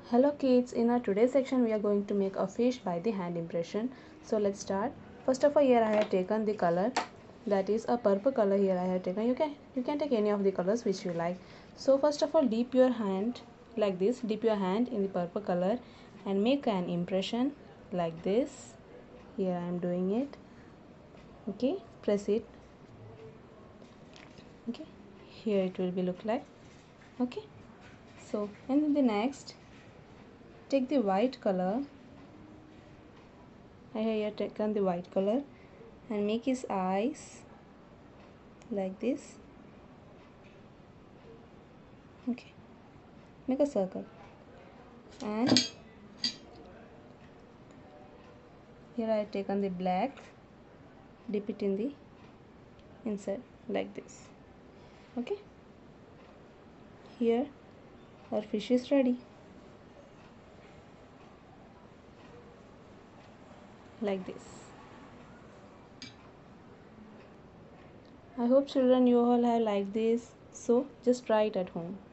Hello kids, in our today's section we are going to make a fish by the hand impression. So let's start. First of all, here I have taken the color, that is a purple color. Here I have taken, you can take any of the colors which you like. So first of all, dip your hand like this, dip your hand in the purple color and make an impression like this. Here I am doing it. Okay, press it. Okay, here it will be look like. Okay, so and the next, take the white color. I have here taken the white color and make his eyes like this. Okay, make a circle and here I have taken the black, dip it in the inside like this. Okay, here our fish is ready like this. I hope children you all have liked this, so just try it at home.